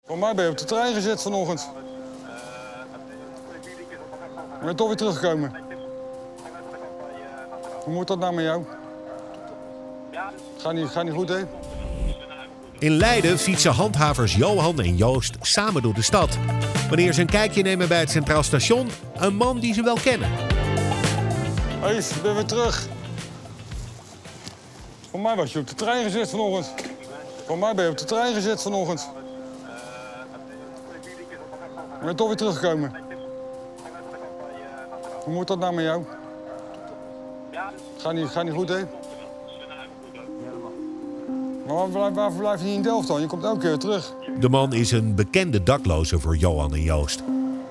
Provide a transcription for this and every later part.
Voor mij ben je op de trein gezet vanochtend. Je bent toch weer teruggekomen. Hoe moet dat nou met jou? Gaat niet goed, hè? In Leiden fietsen handhavers Johan en Joost samen door de stad. Wanneer ze een kijkje nemen bij het Centraal Station, een man die ze wel kennen. Hé, ik ben weer terug. Voor mij was je op de trein gezet vanochtend. Voor mij ben je op de trein gezet vanochtend. Je bent toch weer teruggekomen. Hoe moet dat nou met jou? Gaat niet goed, hè? Maar waarvoor blijf je niet in Delft dan? Je komt elke keer terug. De man is een bekende dakloze voor Johan en Joost.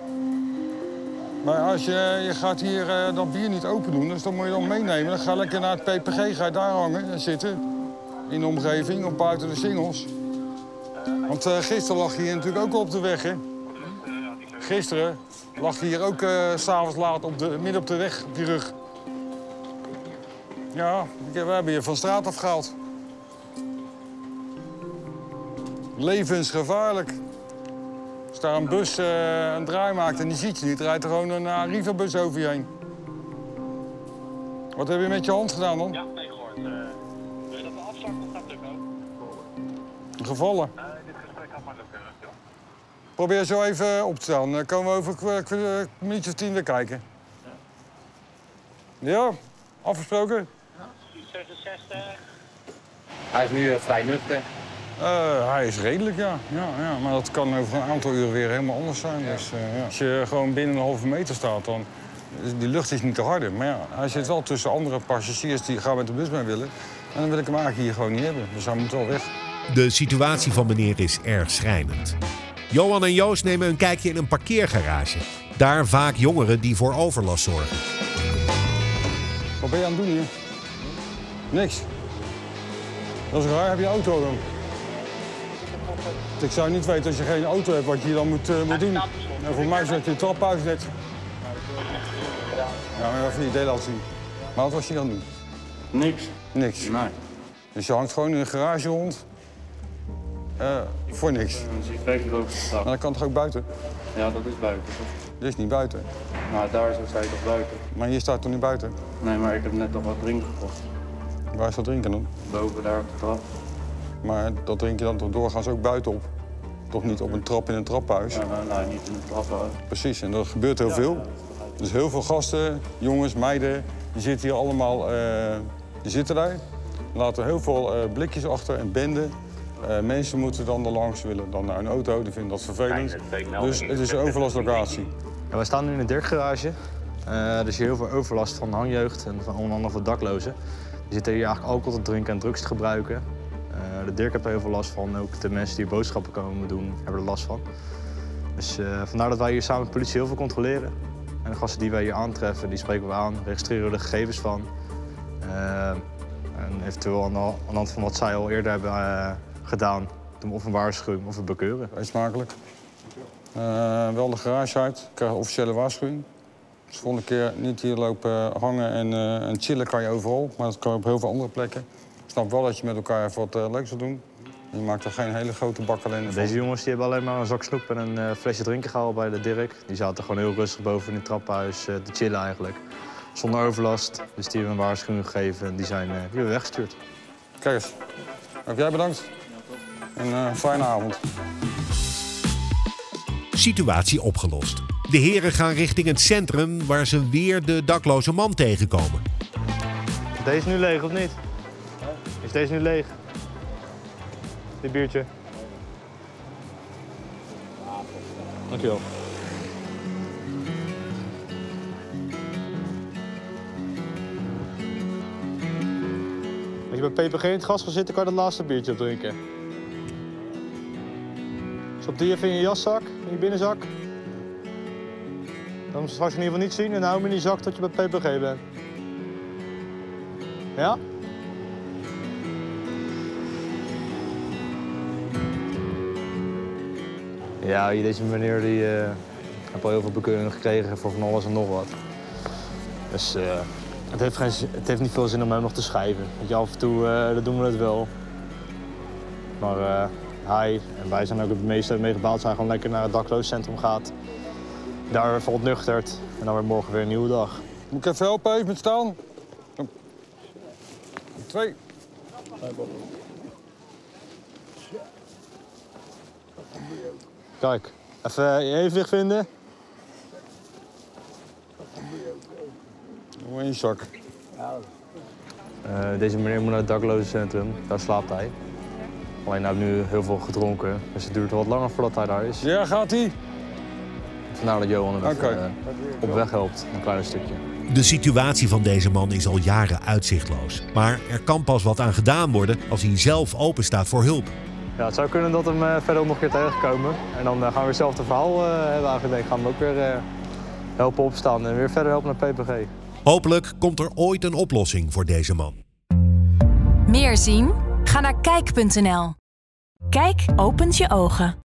Maar als je gaat hier dat bier niet open doen, dus dan moet je dan meenemen. Dan ga je lekker naar het PPG, ga je daar hangen en zitten. In de omgeving, op buiten de singels. Want gisteren lag je hier natuurlijk ook op de weg, hè? Gisteren lag je hier ook 's avonds laat midden op de weg, op je rug. Ja, we hebben je van straat afgehaald. Levensgevaarlijk. Als daar een bus een draai maakt en die ziet je niet, rijdt er gewoon een Arriva-bus over je heen. Wat heb je met je hand gedaan dan? Ja, nee gehoord. Wil je dat we afzakken of gaat het lukken? Gevallen? Dit gesprek gaat maar lukken. Ja. Probeer zo even op te staan. Dan komen we over een minuutje of 10 weer kijken. Ja, afgesproken? 66. Hij is nu vrij nuchter. Hij is redelijk, ja. Ja. Maar dat kan over een aantal uren weer helemaal anders zijn. Ja. Dus, ja. Als je gewoon binnen een halve meter staat, dan die lucht is niet te harde. Maar ja, hij zit wel tussen andere passagiers die gaan met de bus mee willen. En dan wil ik hem eigenlijk hier gewoon niet hebben. Dus hij moet wel weg. De situatie van meneer is erg schrijnend. Johan en Joost nemen een kijkje in een parkeergarage. Daar vaak jongeren die voor overlast zorgen. Wat ben je aan het doen hier? Niks. Dat is raar. Heb je een auto dan? Ik zou niet weten als je geen auto hebt wat je hier dan moet doen. En voor mij is dat je de traphuis net. Ja, maar even je idee laten zien. Maar wat was je dan doen? Niks. Niks. Nee. Dus je hangt gewoon in een garage rond. Voor niks. Dan zie ik regenrook staan. Maar dat kan toch ook buiten? Ja, dat is buiten. Dit is niet buiten. Nou, daar zo sta je toch buiten? Maar hier staat toch niet buiten? Nee, maar ik heb net nog wat drinken gekocht. Waar is dat drinken dan? Boven daar op de trap. Maar dat drink je dan toch doorgaans ook buitenop? Toch niet op een trap in een traphuis? Ja, nou, niet in de trap. Precies, en er gebeurt heel veel. Dus heel veel gasten, jongens, meiden, die zitten hier allemaal, die zitten daar. Laten heel veel blikjes achter en benden. Mensen moeten dan er langs, willen dan naar een auto, die vinden dat vervelend. Dus het is een overlastlocatie. Ja, we staan nu in een Dirkgarage. Er is hier heel veel overlast van hangjeugd en van onder andere van daklozen. Die zitten hier eigenlijk alcohol te drinken en drugs te gebruiken. De Dirk heeft er heel veel last van. Ook de mensen die boodschappen komen doen, hebben er last van. Dus vandaar dat wij hier samen met de politie heel veel controleren. En de gasten die wij hier aantreffen, die spreken we aan, registreren we de gegevens van. En eventueel aan de hand van wat zij al eerder hebben gedaan, doen we of een waarschuwing of een bekeuren. Eet smakelijk. Wel de garage uit, ik krijg een officiële waarschuwing. Dus de volgende keer niet hier lopen hangen en chillen kan je overal, maar dat kan op heel veel andere plekken. Ik snap wel dat je met elkaar even wat leuks wil doen. Je maakt er geen hele grote bakkalender van. Deze jongens die hebben alleen maar een zak snoep en een flesje drinken gehaald bij de Dirk. Die zaten gewoon heel rustig boven in het trappenhuis te chillen eigenlijk. Zonder overlast. Dus die hebben een waarschuwing gegeven en die zijn weer weggestuurd. Kijk eens. Ook jij bedankt. En fijne avond. Situatie opgelost. De heren gaan richting het centrum waar ze weer de dakloze man tegenkomen. Is deze nu leeg of niet? Is deze nu leeg? Dit biertje. Dankjewel. Als je bij PPG in het gas gaat zitten, kan je dat laatste biertje opdrinken. Stop die even in je jaszak, in je binnenzak. Dan moet je straks in ieder geval niet zien en hou hem in die zak tot je bij PPG bent. Ja? Ja, deze meneer die heeft al heel veel bekeuringen gekregen voor van alles en nog wat. Dus het heeft niet veel zin om hem nog te schrijven. Weet je, af en toe dat doen we het wel. Maar Hij en wij zijn ook het meeste mee gebaald zijn gewoon lekker naar het daklozencentrum gaat. Daar even ontnuchterd en dan weer morgen weer een nieuwe dag. Moet ik even helpen even met staan? Kom. 2. Kijk, even je evenwicht vinden. Nog 1 zak. Deze meneer moet naar het daklozencentrum, daar slaapt hij. Alleen hij heeft nu heel veel gedronken, dus het duurt wat langer voordat hij daar is. Ja, gaat hij? Vandaar dat Johan hem Oké. even, op weg helpt, een klein stukje. De situatie van deze man is al jaren uitzichtloos. Maar er kan pas wat aan gedaan worden als hij zelf open staat voor hulp. Ja, het zou kunnen dat we hem verder nog een keer tegenkomen. En dan gaan we weer hetzelfde verhaal hebben eigenlijk. Gaan we hem ook weer helpen opstaan en weer verder helpen naar PPG. Hopelijk komt er ooit een oplossing voor deze man. Meer zien? Ga naar kijk.nl. Kijk opent je ogen.